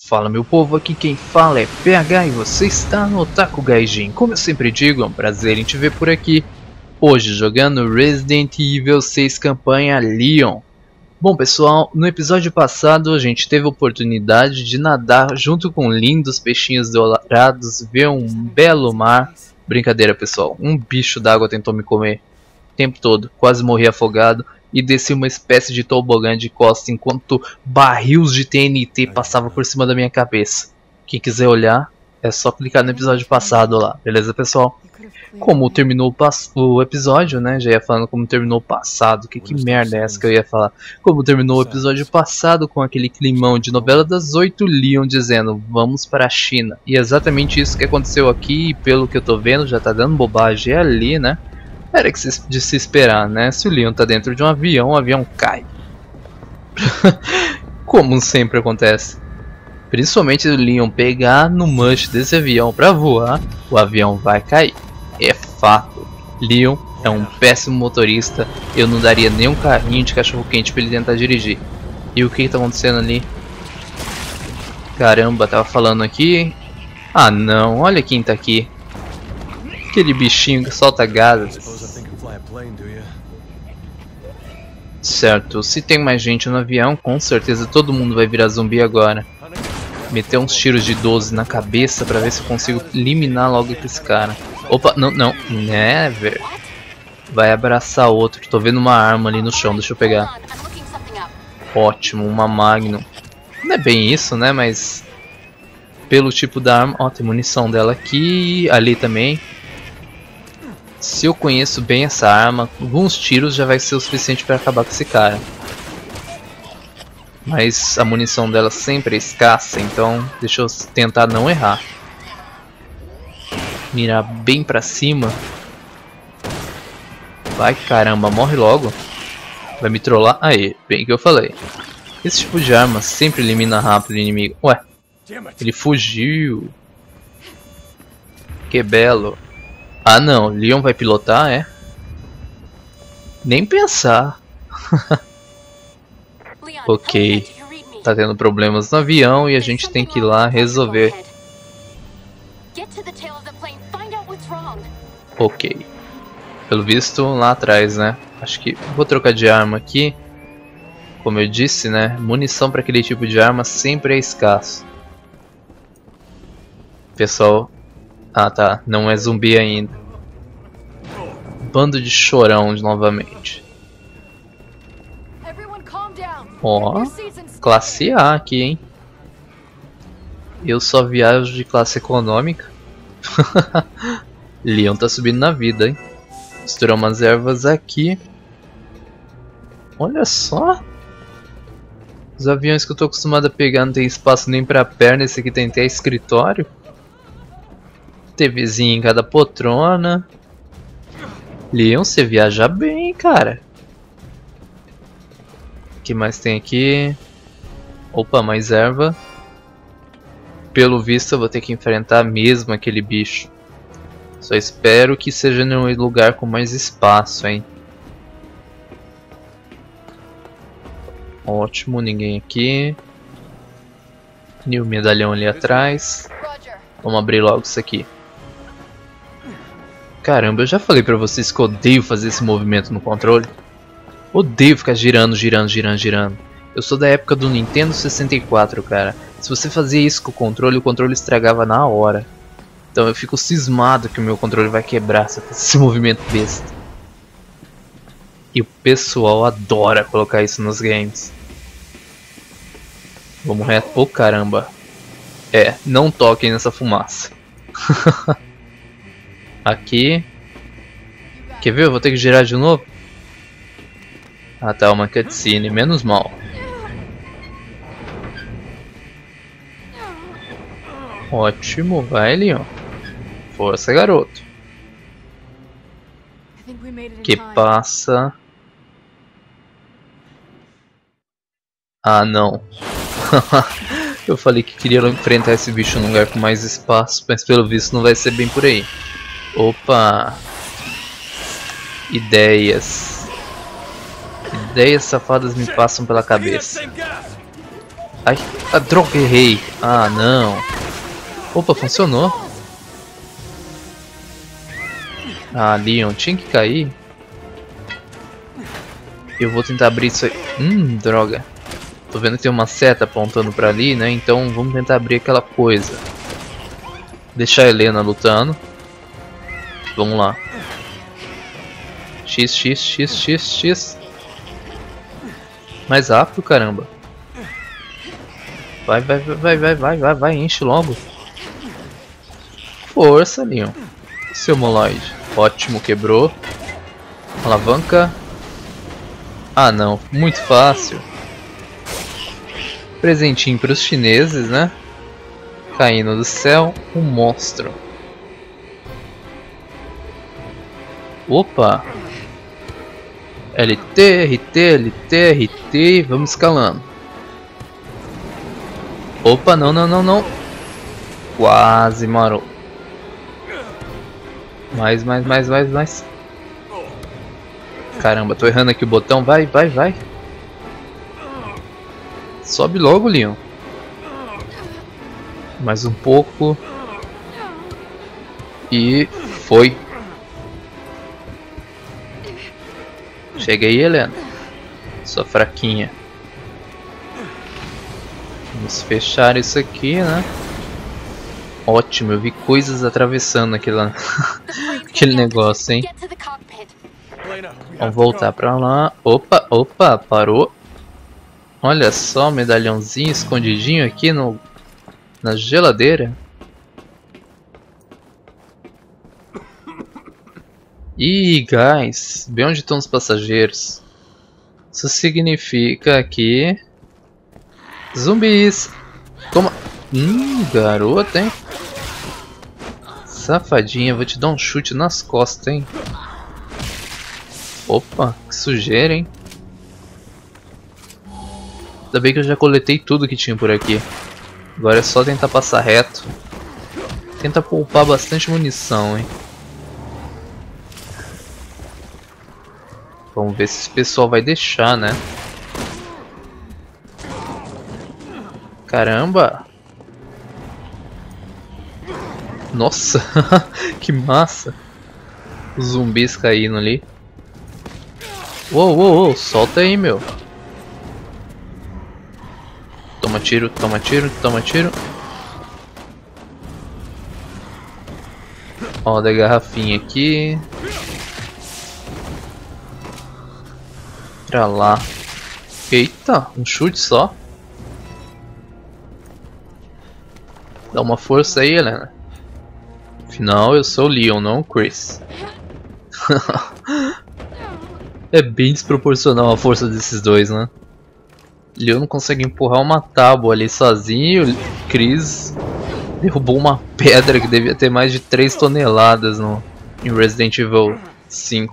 Fala meu povo, aqui quem fala é PH e você está no Otaku Gaijin. Como eu sempre digo, é um prazer em te ver por aqui. Hoje jogando Resident Evil 6 campanha Leon. Bom pessoal, no episódio passado a gente teve a oportunidade de nadar junto com lindos peixinhos dourados, ver um belo mar. Brincadeira pessoal, um bicho d'água tentou me comer o tempo todo, quase morri afogado. E desci uma espécie de tobogã de costa enquanto barris de TNT passavam por cima da minha cabeça. Quem quiser olhar, é só clicar no episódio passado lá, beleza pessoal? Como terminou o episódio, né? Já ia falando como terminou o passado. Que merda é essa que eu ia falar? Como terminou o episódio passado com aquele climão de novela das 8, Leon dizendo vamos para a China. E é exatamente isso que aconteceu aqui, e pelo que eu tô vendo já tá dando bobagem ali, né? Era de se esperar, né? Se o Leon tá dentro de um avião, o avião cai. Como sempre acontece. Principalmente se o Leon pegar no manche desse avião pra voar, o avião vai cair. É fato. Leon é um péssimo motorista. Eu não daria nem um carrinho de cachorro quente pra ele tentar dirigir. E o que tá acontecendo ali? Caramba, tava falando aqui. Ah não, olha quem tá aqui. Aquele bichinho que solta gases. Certo, se tem mais gente no avião, com certeza todo mundo vai virar zumbi agora. Meter uns tiros de 12 na cabeça pra ver se eu consigo eliminar logo esse cara. Opa, não, não, never. Vai abraçar outro, tô vendo uma arma ali no chão, deixa eu pegar. Ótimo, uma Magnum. Não é bem isso, né, mas... Pelo tipo da arma... Ó, tem munição dela aqui, ali também. Se eu conheço bem essa arma, alguns tiros já vai ser o suficiente para acabar com esse cara. Mas a munição dela sempre é escassa, então deixa eu tentar não errar. Mirar bem pra cima. Vai caramba, morre logo. Vai me trollar? Aí, bem que eu falei. Esse tipo de arma sempre elimina rápido o inimigo. Ué, ele fugiu. Que belo. Ah não, Leon vai pilotar, é? Nem pensar. Ok, tá tendo problemas no avião e a gente tem que ir lá resolver. Ok. Pelo visto lá atrás, né? Acho que vou trocar de arma aqui. Como eu disse, né? Munição para aquele tipo de arma sempre é escasso. Pessoal... Ah tá, não é zumbi ainda. Bando de chorão novamente. Ó, classe A aqui, hein? Eu só viajo de classe econômica. Leon tá subindo na vida, hein? Misturar umas ervas aqui. Olha só. Os aviões que eu tô acostumado a pegar não tem espaço nem pra perna. Esse aqui tem até escritório. TVzinha em cada poltrona. Leon, você viaja bem, cara. O que mais tem aqui? Opa, mais erva. Pelo visto eu vou ter que enfrentar mesmo aquele bicho. Só espero que seja em um lugar com mais espaço, hein. Ótimo, ninguém aqui. E o medalhão ali atrás. Vamos abrir logo isso aqui. Caramba, eu já falei pra vocês que eu odeio fazer esse movimento no controle. Odeio ficar girando. Eu sou da época do Nintendo 64, cara. Se você fazia isso com o controle estragava na hora. Então eu fico cismado que o meu controle vai quebrar se eu fazer esse movimento besta. E o pessoal adora colocar isso nos games. Vamos reto. Oh caramba. É, não toquem nessa fumaça. Aqui. Quer ver? Eu vou ter que girar de novo. Ah tá, uma cutscene. Menos mal. Ótimo, vai Leon. Força garoto. Que passa. Ah não. Eu falei que queria enfrentar esse bicho num lugar com mais espaço, mas pelo visto não vai ser bem por aí. Opa! Ideias safadas me passam pela cabeça. Ai, a droga, errei. Ah, não. Opa, funcionou. Ah, Leon, tinha que cair. Eu vou tentar abrir isso aí. Droga. Tô vendo que tem uma seta apontando pra ali, né? Então vamos tentar abrir aquela coisa. Deixar a Helena lutando. Vamos lá. X, X, X, X, X. Mais rápido, caramba. Vai, vai, vai, vai, vai, vai, vai, enche logo. Força, Leon. Seu moloide. Ótimo, quebrou. Alavanca. Ah, não. Muito fácil. Presentinho para os chineses, né? Caindo do céu, um monstro. Opa! LT, RT, LT, RT. Vamos escalando. Opa, não, não, não, não. Quase marou. Mais, mais, mais, mais, mais. Caramba, tô errando aqui o botão. Vai, vai, vai. Sobe logo, Leon. Mais um pouco. E foi. Chega aí, Helena. Sua fraquinha. Vamos fechar isso aqui, né? Ótimo, eu vi coisas atravessando aquele negócio, hein? Vamos voltar pra lá. Opa, opa, parou. Olha só, medalhãozinho escondidinho aqui na geladeira. Ih, guys, bem onde estão os passageiros. Isso significa que... zumbis! Toma! Garota, hein? Safadinha, vou te dar um chute nas costas, hein? Opa, que sujeira, hein? Ainda bem que eu já coletei tudo que tinha por aqui. Agora é só tentar passar reto. Tenta poupar bastante munição, hein? Vamos ver se esse pessoal vai deixar, né? Caramba! Nossa, que massa! Os zumbis caindo ali. Uou, uou, uou, solta aí, meu. Toma tiro, toma tiro, toma tiro. Ó, da garrafinha aqui. Pra lá. Eita, um chute só. Dá uma força aí, Helena. Afinal, eu sou o Leon, não o Chris. É bem desproporcional a força desses dois, né? Leon não consegue empurrar uma tábua ali sozinho. O Chris derrubou uma pedra que devia ter mais de 3 toneladas em Resident Evil 5.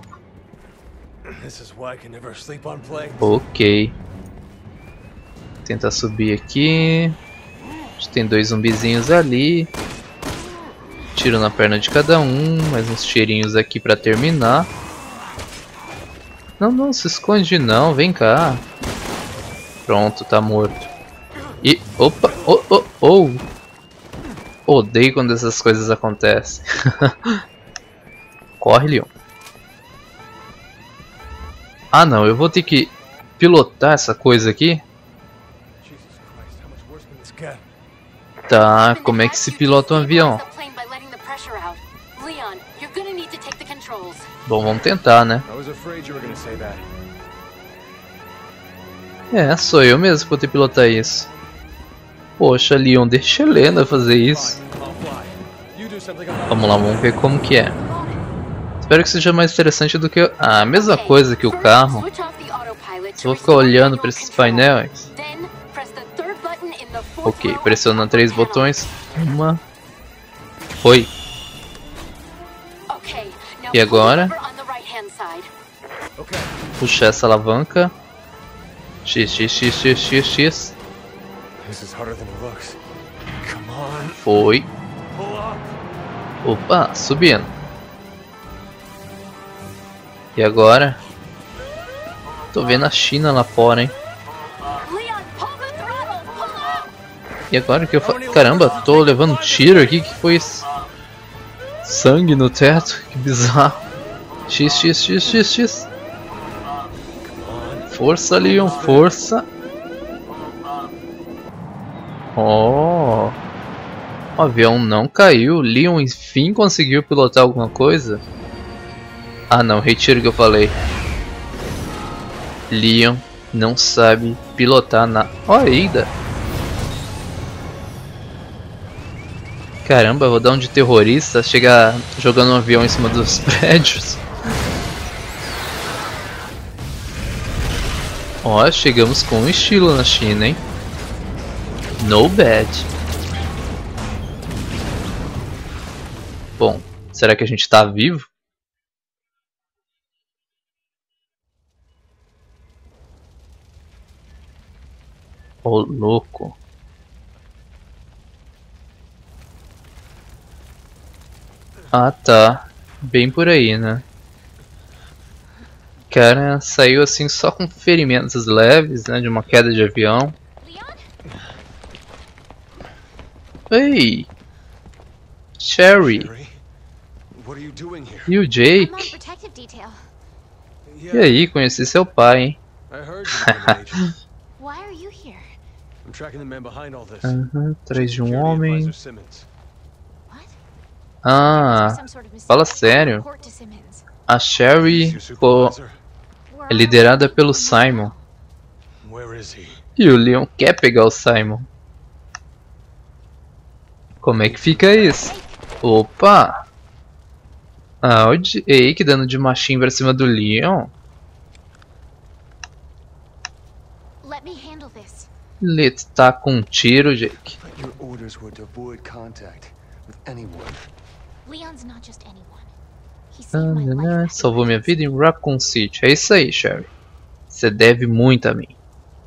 Ok. Tentar subir aqui. A gente tem 2 zumbizinhos ali. Tiro na perna de cada um. Mais uns cheirinhos aqui pra terminar. Não, não, se esconde não. Vem cá. Pronto, tá morto. E... opa! Oh, oh, oh! Odeio quando essas coisas acontecem. Corre, Leon. Ah não, eu vou ter que pilotar essa coisa aqui. Tá, como é que se pilota um avião? Bom, vamos tentar, né? É, sou eu mesmo que vou ter que pilotar isso. Poxa, Leon, deixa a Helena fazer isso. Vamos lá, vamos ver como que é. Espero que seja mais interessante do que... a mesma coisa que o carro. Só vou ficar olhando para esses painéis. Ok, pressiona 3 botões. Uma. Foi. E agora? Puxar essa alavanca. X, X, X, X, X, X. Foi. Opa, subindo. E agora? Tô vendo a China lá fora, hein? E agora que eu faço... Caramba, tô levando tiro aqui, que foi isso? Sangue no teto, que bizarro. X. Força, Leon, força. Oh, o avião não caiu. Leon enfim conseguiu pilotar alguma coisa. Ah não, retiro o que eu falei. Leon não sabe pilotar na... Ó, Ada. Caramba, vou dar um de terrorista, chegar jogando um avião em cima dos prédios. Ó, chegamos com estilo na China, hein? No bad. Bom, será que a gente tá vivo? Ô, louco. Ah, tá. Bem por aí, né? Cara, saiu assim só com ferimentos leves, né? De uma queda de avião. Ei! Sherry! E o Jake? E aí, conheci seu pai, hein? Atrás de um homem. Ah, fala sério. A Sherry é liderada pelo Simon. E o Leon quer pegar o Simon. Como é que fica isso? Opa! Ah, o Jake dando de machinho pra cima do Leon. Lit tá com um tiro, Jake. Salvou minha vida em Raccoon City. É isso aí, Sherry. Você deve muito a mim.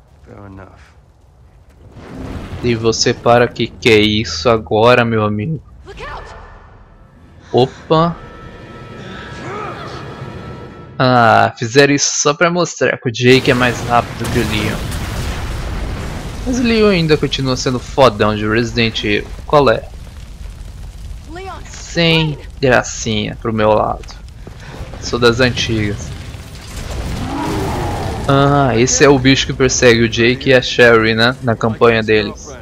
E você para que é isso agora, meu amigo? Opa! Ah, fizeram isso só pra mostrar que o Jake é mais rápido que o Leon. Mas o Leon ainda continua sendo fodão de Resident Evil. Qual é? Sem gracinha pro meu lado. Sou das antigas. Ah, esse é o bicho que persegue o Jake e a Sherry, né? Na campanha deles.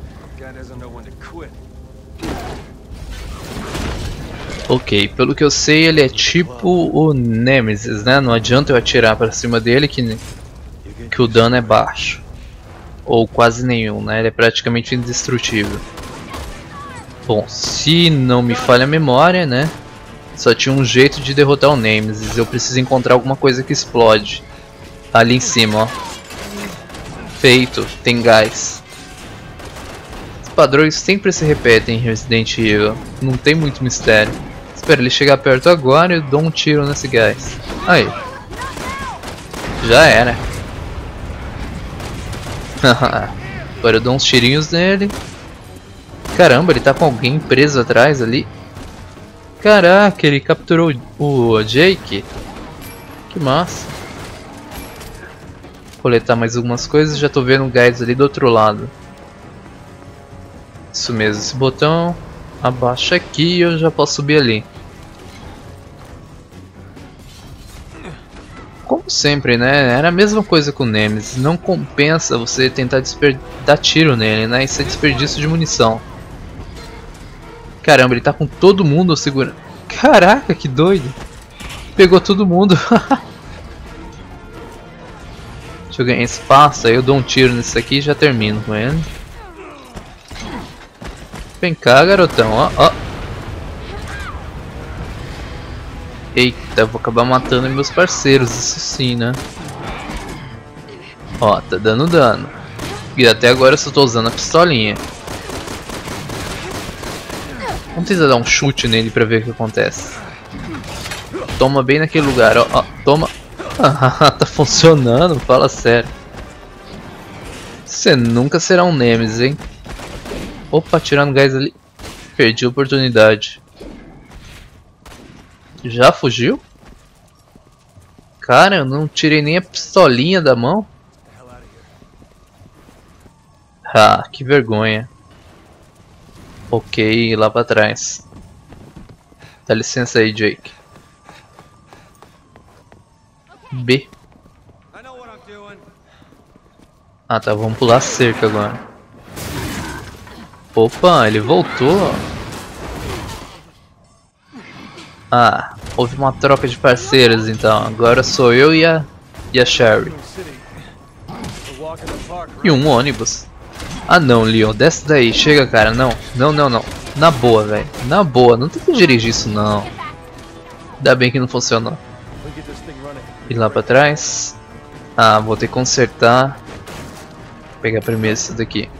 Ok, pelo que eu sei ele é tipo o Nemesis, né? Não adianta eu atirar pra cima dele que o dano é baixo. Ou quase nenhum, né? Ele é praticamente indestrutível. Bom, se não me falha a memória, né? Só tinha um jeito de derrotar o Nemesis. Eu preciso encontrar alguma coisa que explode. Ali em cima, ó. Feito, tem gás. Os padrões sempre se repetem em Resident Evil. Não tem muito mistério. Espera ele chegar perto agora e eu dou um tiro nesse gás. Aí. Já era. Agora eu dou uns tirinhos nele. Caramba, ele tá com alguém preso atrás ali. Caraca, ele capturou o Jake. Que massa. Coletar mais algumas coisas. Já tô vendo o gás ali do outro lado. Isso mesmo, esse botão abaixa aqui e eu já posso subir ali. Como sempre, né? Era a mesma coisa com o Nemesis. Não compensa você tentar dar tiro nele, né? Isso é desperdício de munição. Caramba, ele tá com todo mundo segurando. Caraca, que doido. Pegou todo mundo. Deixa eu ganhar espaço, aí eu dou um tiro nesse aqui e já termino com ele. Vem cá, garotão, ó, ó. Eita, vou acabar matando meus parceiros, isso sim, né? Ó, tá dando dano. E até agora eu só tô usando a pistolinha. Vamos tentar dar um chute nele pra ver o que acontece. Toma bem naquele lugar, ó, ó, toma. Ah, tá funcionando, fala sério. Você nunca será um Nemesis, hein? Opa, tirando gás ali. Perdi a oportunidade. Já fugiu? Cara, eu não tirei nem a pistolinha da mão. Ah, que vergonha. Ok, lá pra trás. Dá licença aí, Jake. B. Ah tá, vamos pular a cerca agora. Opa, ele voltou. Ah, houve uma troca de parceiros então. Agora sou eu e a Sherry. E um ônibus. Ah não, Leon, desce daí. Chega, cara, não. Não, não, não. Na boa, velho. Na boa, não tem que dirigir isso não. Ainda bem que não funcionou. E lá pra trás. Ah, vou ter que consertar. Vou pegar primeiro esse daqui.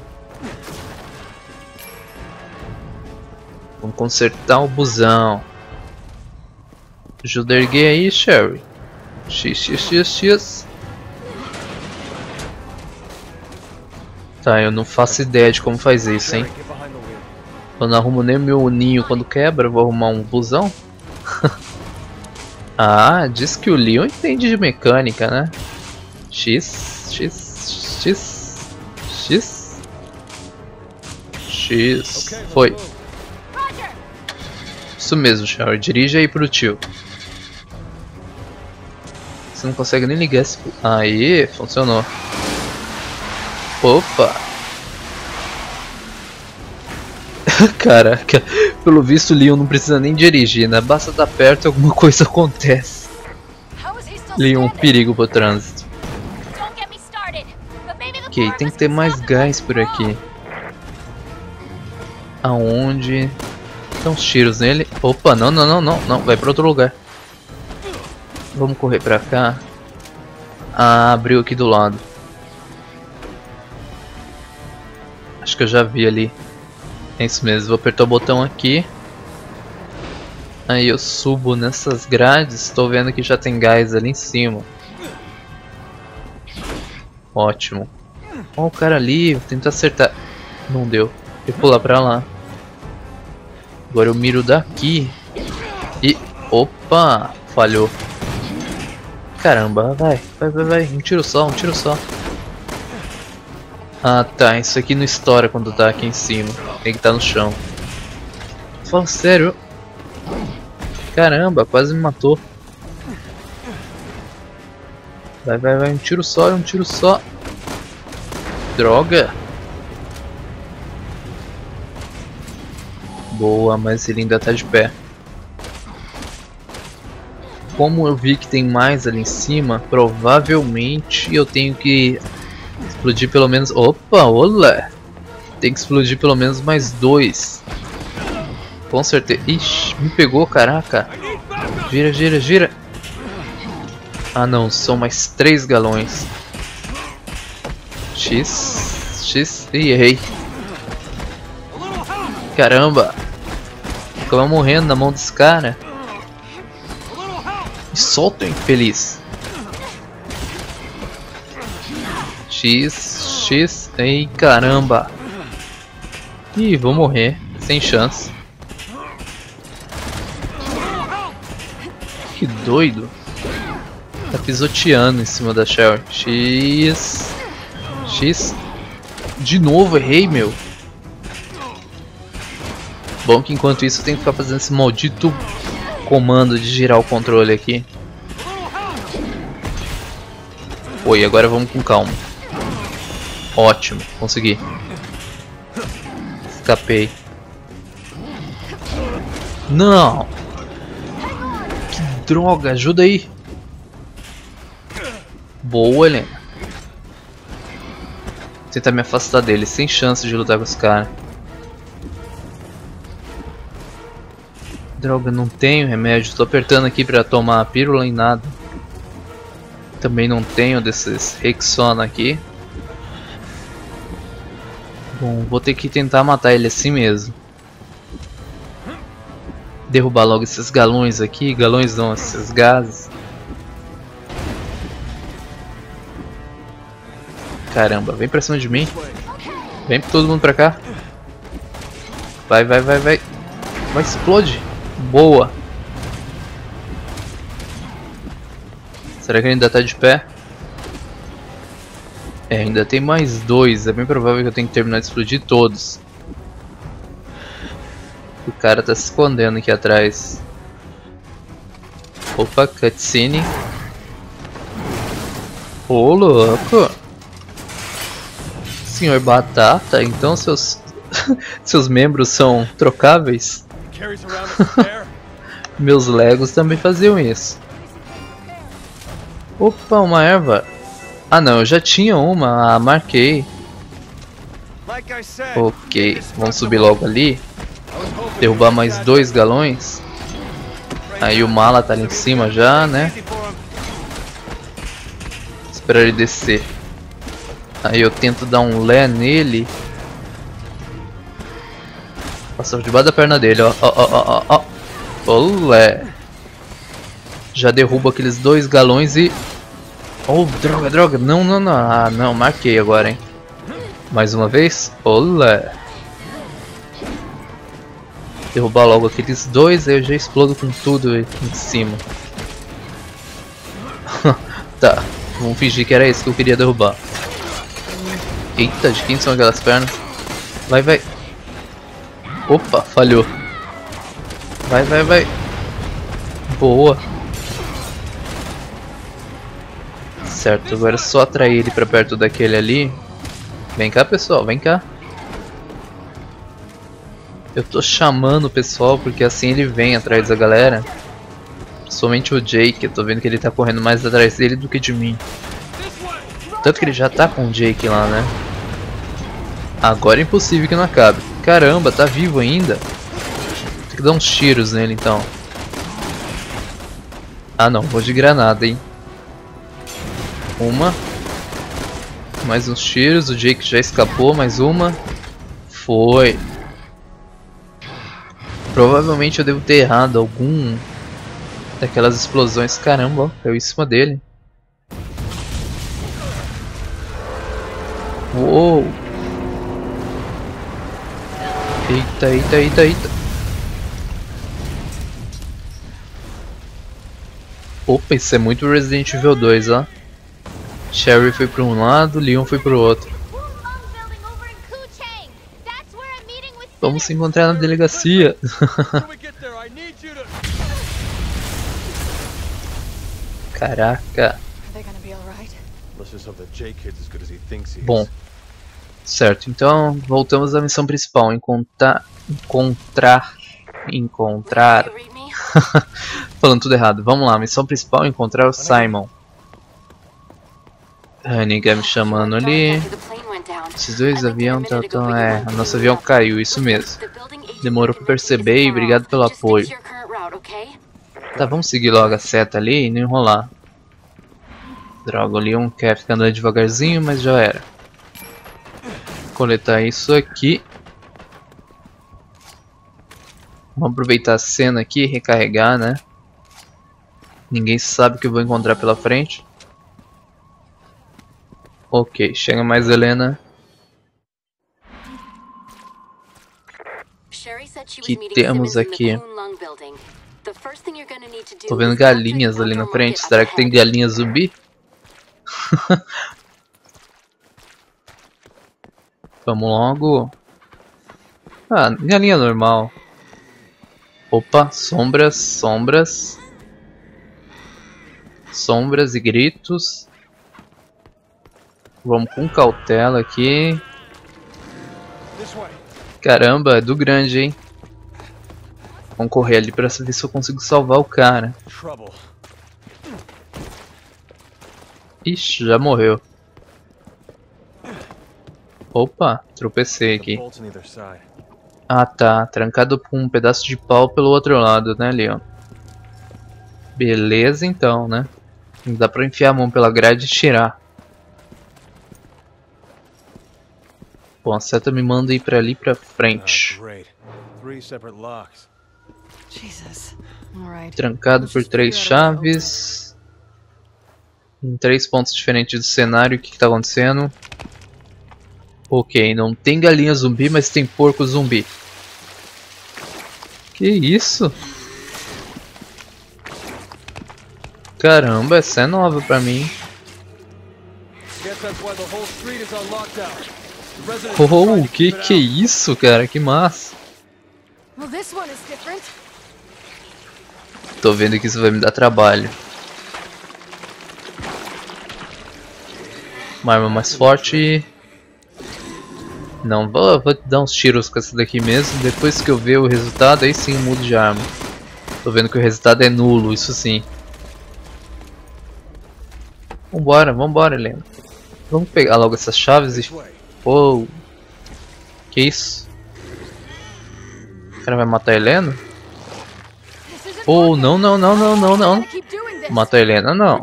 Vamos consertar o busão. Ajuda a erguer aí, Sherry. X. Tá, eu não faço ideia de como faz isso, hein. Eu não arrumo nem meu ninho quando quebra, vou arrumar um busão. Ah, diz que o Leon entende de mecânica, né? X. Foi. Isso mesmo, Sherry. Dirige aí pro tio. Você não consegue nem ligar esse... Aí, funcionou. Opa! Caraca, pelo visto o Leon não precisa nem dirigir, né? Basta estar perto e alguma coisa acontece. Leon, perigo pro trânsito. Ok, tem que ter mais gás por aqui. Aonde? Dá uns tiros nele. Opa, não, vai pra outro lugar. Vamos correr pra cá. Ah, abriu aqui do lado. Acho que eu já vi ali. É isso mesmo, vou apertar o botão aqui. Aí eu subo nessas grades. Estou vendo que já tem gás ali em cima. Ótimo. Ó o cara ali, vou tentar acertar. Não deu. Vou pular pra lá. Agora eu miro daqui. E... Opa! Falhou. Caramba, vai. Um tiro só. Ah tá, isso aqui não estoura quando tá aqui em cima. Tem que estar no chão. Fala sério. Caramba, quase me matou. Vai, um tiro só. Droga. Boa, mas ele ainda tá de pé. Como eu vi que tem mais ali em cima, provavelmente eu tenho que explodir pelo menos... Opa, olá! Tem que explodir pelo menos mais 2. Com certeza. Ixi, me pegou, caraca. Gira. Ah não, são mais 3 galões. X. Ih, errei. Caramba. Acaba morrendo na mão desse cara. Me solta, infeliz. X. Ei, caramba. Ih, vou morrer. Sem chance. Que doido. Tá pisoteando em cima da Sherry. X. De novo, errei, meu. Bom que enquanto isso eu tenho que ficar fazendo esse maldito comando de girar o controle aqui. Oi, agora vamos com calma. Ótimo, consegui. Escapei. Não! Que droga, ajuda aí. Boa, Helena. Vou tentar me afastar dele, sem chance de lutar com esse cara. Droga, não tenho remédio. Tô apertando aqui pra tomar a pílula e nada. Também não tenho desses Rexona aqui. Bom, vou ter que tentar matar ele assim mesmo. Derrubar logo esses galões aqui. Galões não, esses gases. Caramba, vem pra cima de mim. Vem todo mundo pra cá. Vai. Vai, explode. Boa. Será que ele ainda tá de pé? É, ainda tem mais 2. É bem provável que eu tenha que terminar de explodir todos. O cara tá se escondendo aqui atrás. Opa, cutscene. Ô, louco. Senhor Batata, então seus seus membros são trocáveis? Meus Legos também faziam isso. Opa, uma erva. Ah não, eu já tinha uma, marquei. Ok, vamos subir logo ali. Derrubar mais 2 galões. Aí o mala tá ali em cima já, né? Esperar ele descer. Aí eu tento dar um lé nele. Passou debaixo da perna dele, ó. Ó. Olé. Já derrubo aqueles 2 galões e... Oh, droga. Não. Ah, não, marquei agora, hein. Mais uma vez. Olé. Derrubar logo aqueles 2, aí eu já explodo com tudo aqui em cima. Tá, vamos fingir que era esse que eu queria derrubar. Eita, de quem são aquelas pernas? Vai. Opa, falhou. Vai. Boa. Certo, agora é só atrair ele pra perto daquele ali. Vem cá, pessoal, vem cá. Eu tô chamando o pessoal porque assim ele vem atrás da galera. Somente o Jake, eu tô vendo que ele tá correndo mais atrás dele do que de mim. Tanto que ele já tá com o Jake lá, né? Agora é impossível que não acabe. Caramba, tá vivo ainda. Tem que dar uns tiros nele então. Ah não, vou de granada, hein. Uma. Mais uns tiros, o Jake já escapou, mais uma. Foi. Provavelmente eu devo ter errado algum daquelas explosões. Caramba, ó, caiu em cima dele. Uou. Eita. Opa, isso é muito Resident Evil 2, ó. Sherry foi para um lado, Leon foi para o outro. Vamos se encontrar na delegacia. Caraca. Bom. Certo, então voltamos à missão principal. Encontrar. Falando tudo errado. Vamos lá, missão principal: encontrar o Simon. Ninguém me chamando ali. Esses 2 aviões estão. Nosso avião caiu, isso mesmo. Demorou pra perceber e obrigado pelo apoio. Tá, vamos seguir logo a seta ali e não enrolar. Droga, o Leon quer ficar andando devagarzinho, mas já era. Coletar isso aqui. Vamos aproveitar a cena aqui e recarregar, né? Ninguém sabe o que eu vou encontrar pela frente. Ok, chega mais Helena. O que temos aqui? Tô vendo galinhas ali na frente. Será que tem galinha zumbi? Vamos logo. Ah, galinha normal. Opa, sombras e gritos. Vamos com cautela aqui. Caramba, é do grande, hein? Vamos correr ali pra ver se eu consigo salvar o cara. Ixi, já morreu. Opa, tropecei aqui. Ah tá, trancado com um pedaço de pau pelo outro lado, né, Leon? Beleza então, né? Dá pra enfiar a mão pela grade e tirar. Bom, a seta me manda ir pra ali pra frente. Trancado por 3 chaves. Em 3 pontos diferentes do cenário. O que tá acontecendo? Ok, não tem galinha zumbi, mas tem porco zumbi. Que isso? Caramba, essa é nova pra mim. Oh, que é isso, cara? Que massa. this one is different. Tô vendo que isso vai me dar trabalho. Uma arma mais forte. Não, vou dar uns tiros com essa daqui mesmo. Depois que eu ver o resultado, aí sim eu mudo de arma. Tô vendo que o resultado é nulo, isso sim. Vambora, vambora, Helena. Vamos pegar logo essas chaves e... Uou. Que isso? O cara vai matar a Helena? Oh, não, não, não, não, não, não. Matar a Helena, não.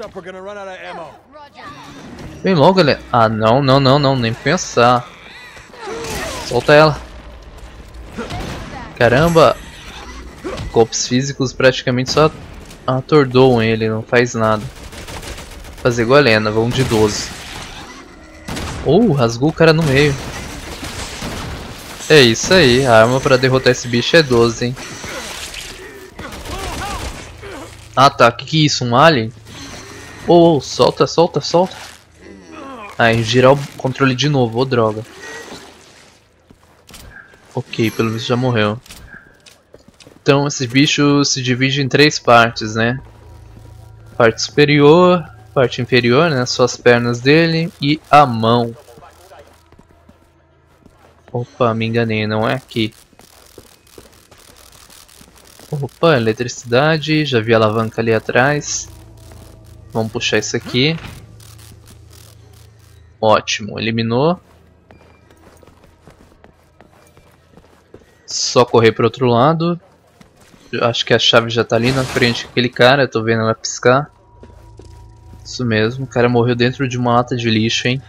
Vem logo, Helena. Ah, não, não, não, não, nem pensar. Solta ela. Caramba. Golpes físicos praticamente só atordoam ele, não faz nada. Vou fazer igual a Helena, vamos de 12. Rasgou o cara no meio. É isso aí, a arma pra derrotar esse bicho é 12, hein. Ah tá, que é isso? Um alien? Solta, solta, solta. Aí, girar o controle de novo, ô droga. Ok, pelo menos já morreu. Então, esse bicho se divide em 3 partes, né? Parte superior, parte inferior, né? Só as pernas dele e a mão. Opa, me enganei, não é aqui. Opa, eletricidade, já vi a alavanca ali atrás. Vamos puxar isso aqui. Ótimo, eliminou. Só correr para outro lado. Eu acho que a chave já tá ali na frente daquele cara, tô vendo ela piscar. Isso mesmo, o cara morreu dentro de uma lata de lixo, hein.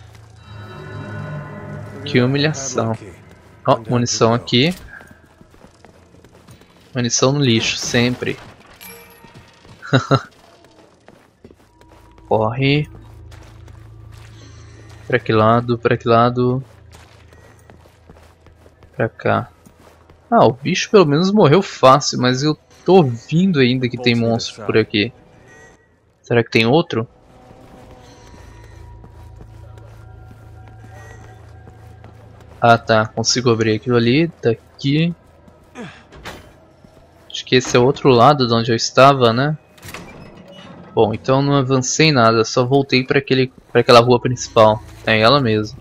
Que humilhação. Ó, munição aqui. Munição no lixo, sempre. Corre. Pra que lado? Pra que lado? Pra cá. Ah, o bicho pelo menos morreu fácil, mas eu tô ouvindo ainda que tem monstro por aqui. Será que tem outro? Ah tá, consigo abrir aquilo ali, daqui. Acho que esse é o outro lado de onde eu estava, né? Bom, então não avancei nada, só voltei para aquela rua principal. É ela mesmo.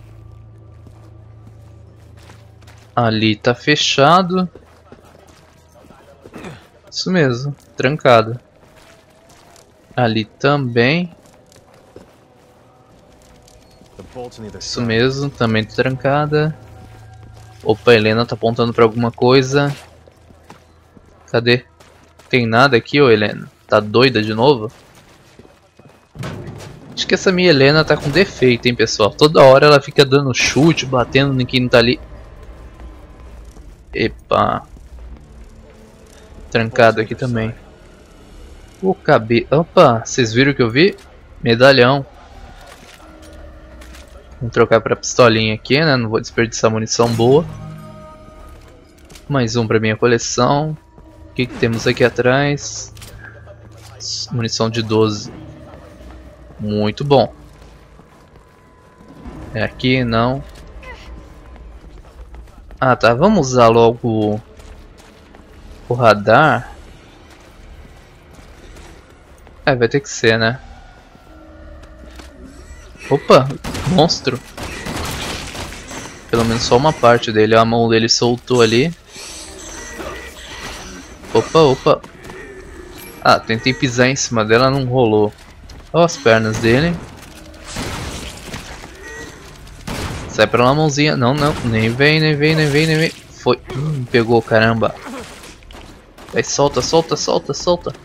Ali tá fechado. Isso mesmo, trancado. Ali também. Isso mesmo, também tá trancada. Opa, a Helena tá apontando pra alguma coisa. Cadê? Tem nada aqui, ô Helena? Tá doida de novo? Acho que essa minha Helena tá com defeito, hein, pessoal. Toda hora ela fica dando chute, batendo em quem não tá ali. Epa. Trancado aqui também. O cabelo. Opa, vocês viram o que eu vi? Medalhão. Vamos trocar pra pistolinha aqui, né? Não vou desperdiçar munição boa. Mais um pra minha coleção. O que temos aqui atrás? Munição de 12. Muito bom. É aqui, não. Ah tá, vamos usar logo o radar. É, vai ter que ser, né? Opa, monstro. Pelo menos só uma parte dele, a mão dele soltou ali. Opa, opa. Ah, tentei pisar em cima dela, não rolou. Olha as pernas dele. Sai pra lá, mãozinha. Não, não, nem vem, nem vem, nem vem, nem vem. Foi. Pegou, caramba. Vai, solta, solta, solta, solta.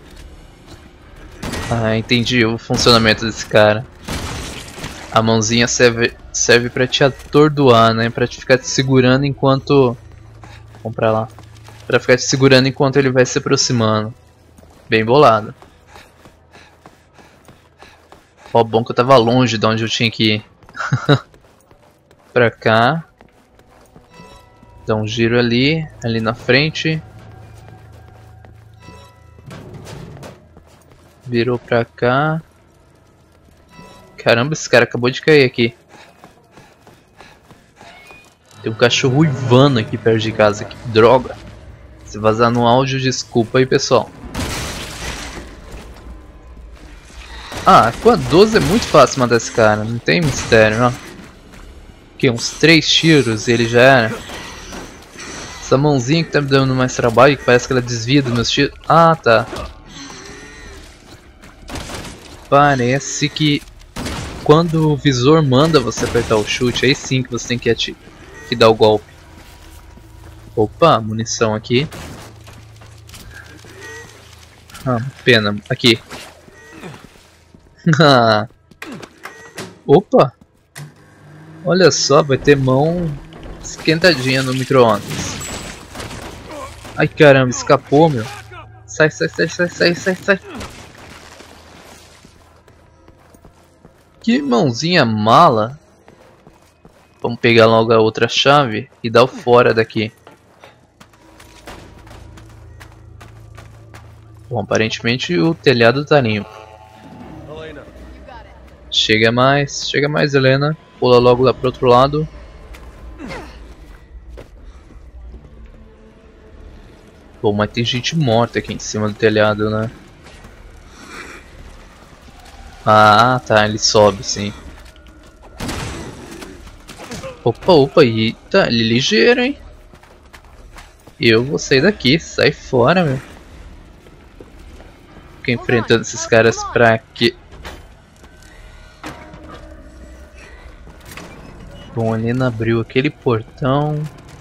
Ah, entendi o funcionamento desse cara. A mãozinha serve pra te atordoar, né? Pra te ficar te segurando enquanto... Vamos pra lá. Pra ficar te segurando enquanto ele vai se aproximando. Bem bolado. Ó, bom que eu tava longe de onde eu tinha que ir. Pra cá. Dá um giro ali. Ali na frente. Virou pra cá. Caramba, esse cara acabou de cair aqui. Tem um cachorro uivando aqui perto de casa. Que droga. Se vazar no áudio, desculpa aí, pessoal. Ah, com a 12 é muito fácil matar esse cara, não tem mistério, não. Que uns 3 tiros e ele já era. Essa mãozinha que tá me dando mais trabalho, que parece que ela desvia dos meus tiros. Ah, tá. Parece que quando o visor manda você apertar o chute, aí sim que você tem que dar o golpe. Opa, munição aqui. Ah, pena. Aqui. Opa! Olha só, vai ter mão esquentadinha no micro-ondas. Ai caramba, escapou, meu. Sai, sai, sai, sai, sai, sai, sai. Que mãozinha mala. Vamos pegar logo a outra chave e dar o fora daqui. Bom, aparentemente o telhado tá limpo. Chega mais, Helena. Pula logo lá pro outro lado. Bom, mas tem gente morta aqui em cima do telhado, né? Ah, tá, ele sobe, sim. Opa, opa, eita, ele é ligeiro, hein? Eu vou sair daqui, sai fora, meu. Fica enfrentando esses caras pra quê? Bom, a Helena abriu aquele portão.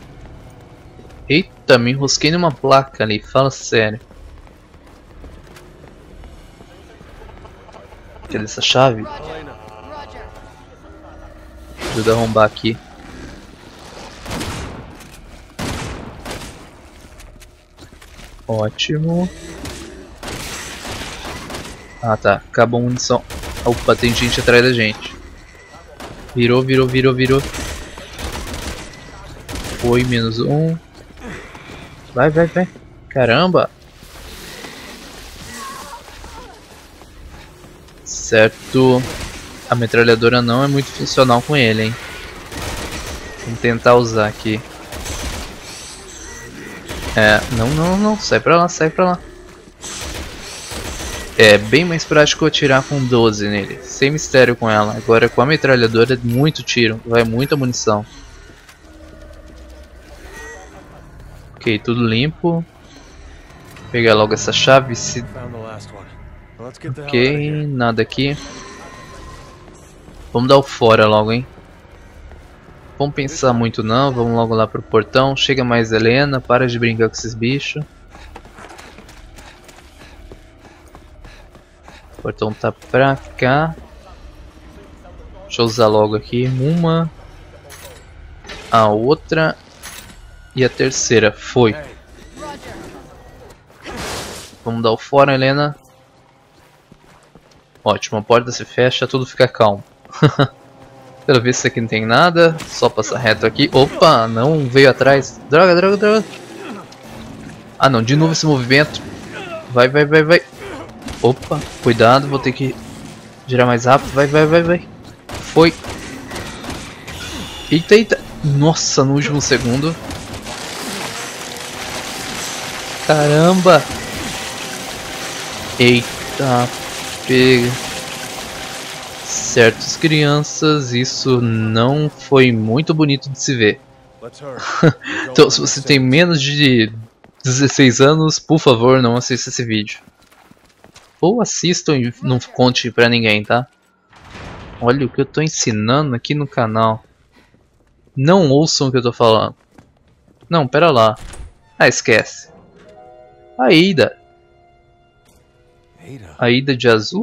Eita, me enrosquei numa placa ali, fala sério. Cadê essa chave? Ajuda a arrombar aqui. Ótimo. Ah tá, acabou a munição. Opa, tem gente atrás da gente. Virou, virou, virou, virou. Foi, menos um. Vai, vai, vai. Caramba. Certo. A metralhadora não é muito funcional com ele, hein. Vamos tentar usar aqui. É, não, não, não. Sai pra lá, sai pra lá. É bem mais prático atirar com 12 nele, sem mistério com ela. Agora com a metralhadora é muito tiro, vai muita munição. Ok, tudo limpo. Vou pegar logo essa chave. Ok, nada aqui. Vamos dar o fora logo, hein. Vamos pensar muito não, vamos logo lá pro portão. Chega mais Helena, para de brincar com esses bichos. O portão tá pra cá. Deixa eu usar logo aqui. Uma. A outra. E a terceira. Foi. Vamos dar o fora, Helena. Ótimo, a porta se fecha, tudo fica calmo. Pelo visto aqui não tem nada. Só passar reto aqui. Opa, não veio atrás. Droga, droga, droga. Ah não, de novo esse movimento. Vai, vai, vai, vai. Opa, cuidado, vou ter que girar mais rápido. Vai, vai, vai, vai. Foi. Eita, eita. Nossa, no último segundo. Caramba. Eita, pega. Certas crianças, isso não foi muito bonito de se ver. Então, se você tem menos de 16 anos, por favor, não assista esse vídeo. Ou assistam e não conte pra ninguém, tá? Olha o que eu tô ensinando aqui no canal. Não ouçam o que eu tô falando. Não, pera lá. Ah, esquece. A Ada. A Ada de azul?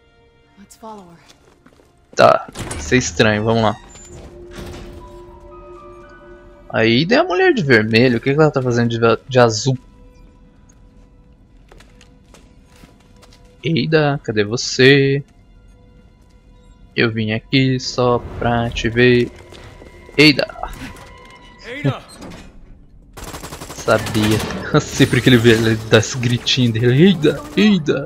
Tá, isso é estranho, vamos lá. A Ada é a mulher de vermelho, o que ela tá fazendo de azul? Ada, cadê você? Eu vim aqui só pra te ver. Ada! Sabia. Sempre que ele vê, ele dá esse gritinho dele. Ada! Ada!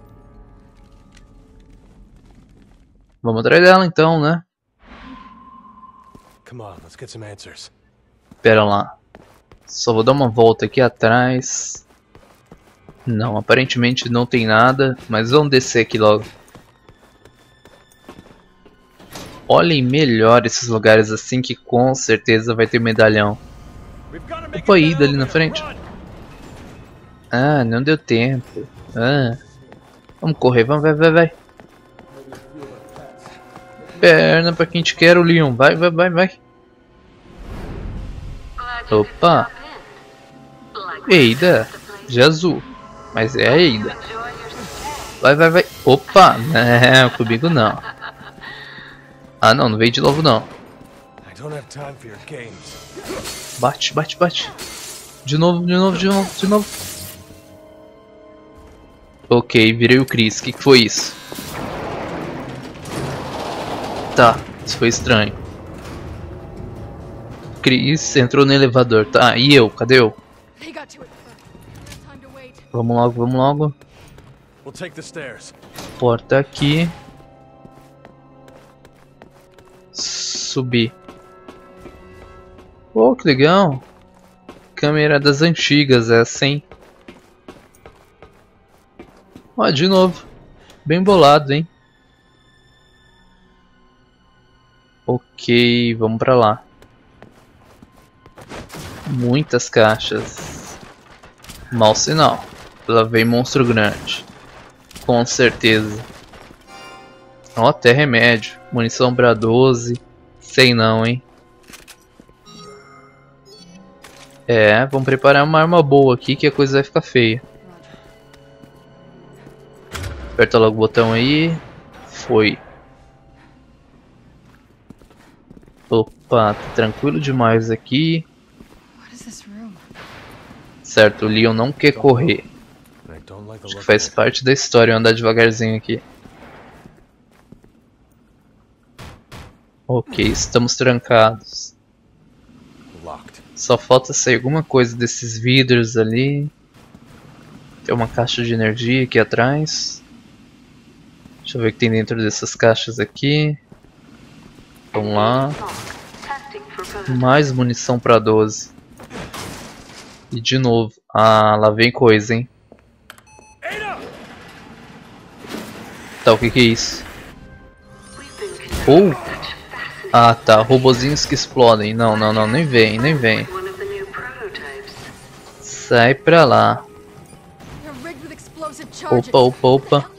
Vamos atrás dela então, né? Pera lá. Só vou dar uma volta aqui atrás. Não, aparentemente não tem nada, mas vamos descer aqui logo. Olhem melhor esses lugares assim que com certeza vai ter medalhão. Opa, ida ali na frente. Ah, não deu tempo. Ah. Vamos correr, vamos, vai. Perna pra quem te quer, o Leon. Vai. Opa. Eida. De azul. Mas é a Eida. Vai. Opa. Não, comigo não. Ah, não veio de novo não. Bate. De novo. Ok, virei o Chris. Que foi isso? Tá, isso foi estranho. Chris entrou no elevador. Tá, e eu? Cadê eu? Vamos logo. Porta aqui. Subir. Oh, que legal. Câmera das antigas essa, hein? Ó, de novo. Bem bolado, hein? Ok, vamos pra lá. Muitas caixas. Mau sinal. Lá vem monstro grande. Com certeza. Ó, até remédio. Munição pra 12. Sei não, hein? É, vamos preparar uma arma boa aqui que a coisa vai ficar feia. Aperta logo o botão aí. Foi. Opa, tá tranquilo demais aqui. Certo, o Leon não quer correr. Acho que faz parte da história andar devagarzinho aqui. Ok, estamos trancados. Só falta sair alguma coisa desses vidros ali. Tem uma caixa de energia aqui atrás. Deixa eu ver o que tem dentro dessas caixas aqui. Vamos lá. Mais munição pra 12. E de novo. Ah, lá vem coisa, hein. Tá, o que é isso? Oh! Ah, tá. Robozinhos que explodem. Não, nem vem. Sai pra lá. Opa.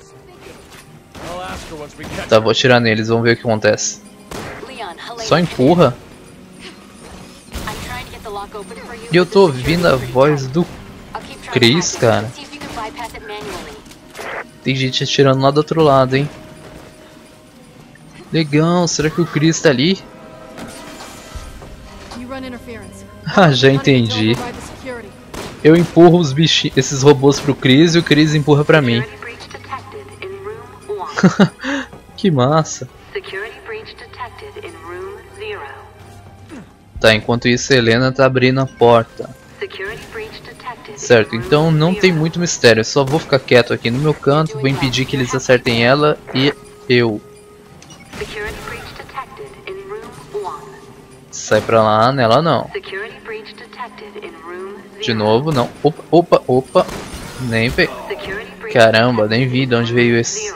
Tá, vou atirar neles, vamos ver o que acontece. Só empurra. E eu tô ouvindo a voz do Chris, cara. Tem gente atirando lá do outro lado, hein. Legal, será que o Chris tá ali? Ah, já entendi. Eu empurro os bichinhos, esses robôs pro Chris e o Chris empurra pra mim. Que massa. Tá, enquanto isso a Helena tá abrindo a porta. Certo, então não tem muito mistério. Eu só vou ficar quieto aqui no meu canto. Vou impedir que eles acertem ela e eu. Sai pra lá, nela não. De novo, não. Opa. Nem veio. Caramba, nem vi de onde veio esse.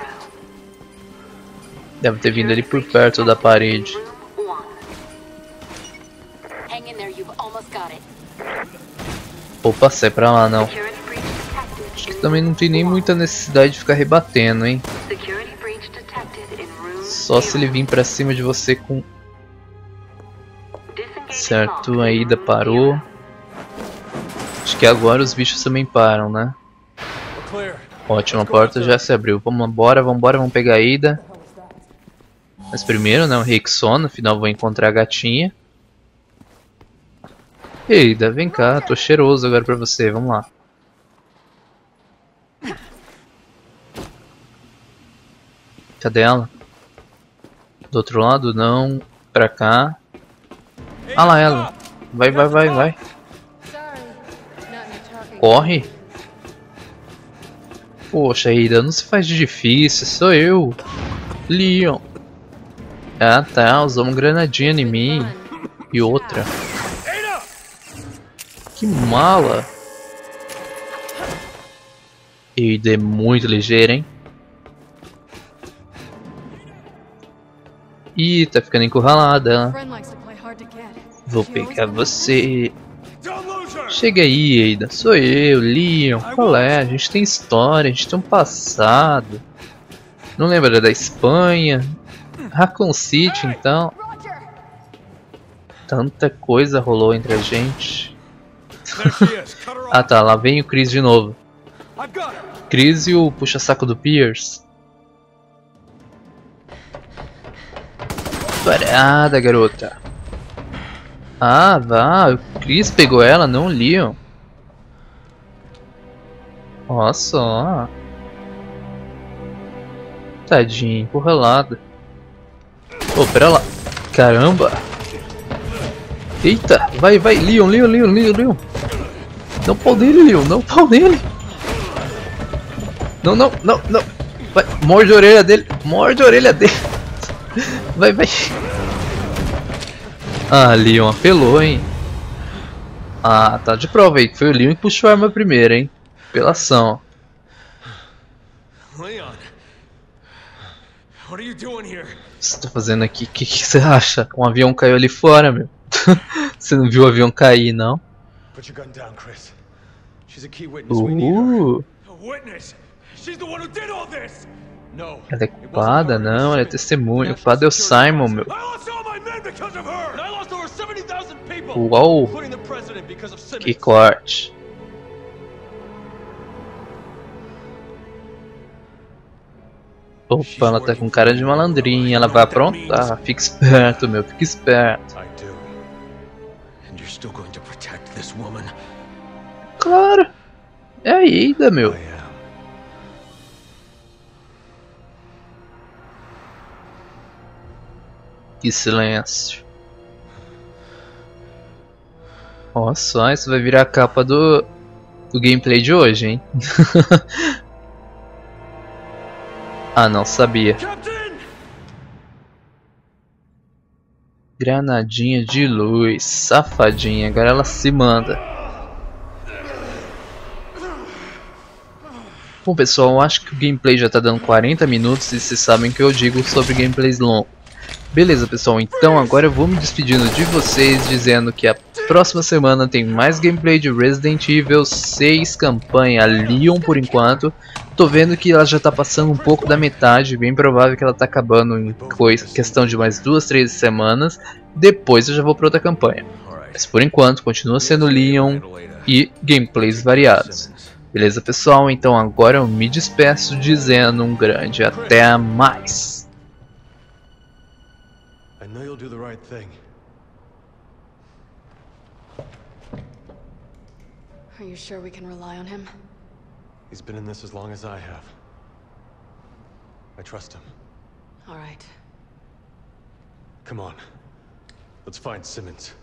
Deve ter vindo ali por perto da parede. Opa, sai pra lá não. Acho que também não tem nem muita necessidade de ficar rebatendo, hein. Só se ele vir pra cima de você com... Certo, a Ida parou. Acho que agora os bichos também param, né? Ótimo, a porta já se abriu. Vambora, vamos pegar a Ida. Mas primeiro, né, o Rexona, afinal vou encontrar a gatinha. Ida, vem cá, tô cheiroso agora pra você, vamos lá. Cadê ela? Do outro lado? Não. Pra cá. Ah lá ela. Vai. Corre. Poxa, Ida, não se faz de difícil, sou eu. Leon. Ah tá, usou uma granadinha em mim. E outra. que mala. Ada é muito ligeira, hein? Ih, tá ficando encurralada. Vou pegar você. Chega aí, Ada. Sou eu, Leon. Qual é? A gente tem história, a gente tem um passado. Não lembra da Espanha? Raccoon City, então. Tanta coisa rolou entre a gente. Ah tá, lá vem o Chris de novo. Chris e o puxa-saco do Pierce. Parada, garota. Ah, vá. O Chris pegou ela, não o Leon. Olha só. Tadinho, encurralada. Oh, pera lá. Caramba. Eita, vai, Leon. Não pau nele, Leon, não pau nele. Não. Vai, morde a orelha dele. Vai. Ah, Leon apelou, hein. Ah, tá de prova aí, que foi o Leon que puxou a arma primeiro, hein. Apelação. Leon, what are you doing here? O que você tá fazendo aqui? O que você acha? Um avião caiu ali fora, meu. Você não viu o avião cair, não? Put your gun down, Chris. She's a key witness. We need her. A witness? She's the one who did all this. No. Ela é culpada? Não, ela é testemunha. O culpado é o Simon, meu. I lost all my men because of her. And I lost over 70,000 people. Uau! Including the president because of Simmons. Que corte. Opa, ela tá com cara de malandrinha. Ela vai aprontar. Fica esperto, meu. Fica esperto. I do. And you're still going to protect this woman? Claro. É a Ada, meu. I am. Que silêncio. Olha só, isso vai virar a capa do gameplay de hoje, hein? Ah, não sabia. Captain! Granadinha de luz, safadinha. Agora ela se manda. Bom, pessoal, eu acho que o gameplay já tá dando 40 minutos e vocês sabem que eu digo sobre gameplays longos. Beleza, pessoal, então agora eu vou me despedindo de vocês, dizendo que a próxima semana tem mais gameplay de Resident Evil 6 campanha Leon por enquanto. Tô vendo que ela já tá passando um pouco da metade, bem provável que ela tá acabando em questão de mais 2, 3 semanas. Depois eu já vou pra outra campanha. Mas por enquanto continua sendo Leon e gameplays variados. Beleza, pessoal? Então agora eu me despeço dizendo um grande até mais. I know you'll do the right thing. Are you sure we can rely on him? He's been in this as long as I have. I trust him. All right. Come on. Let's find Simmons.